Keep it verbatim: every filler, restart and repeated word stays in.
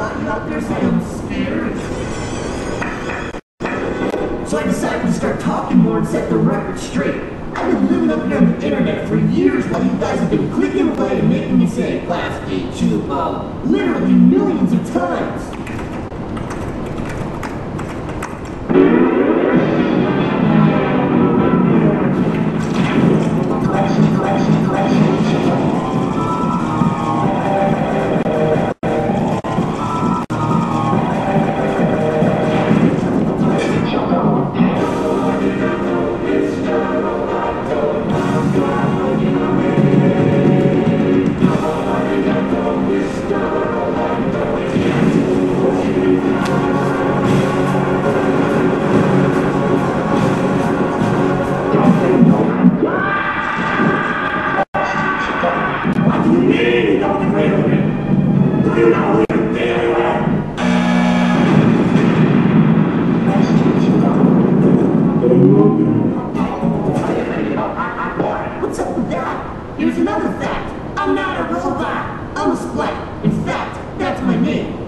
lot of you out there sound scared. So I decided to start talking more and set the record straight. I've been living up here on the internet for years while you guys have been clicking away and making me say Klasky, Csupo, literally millions of times. What's up with that? Here's another fact. I'm not a robot. I'm a Splaat. In fact, that's my name.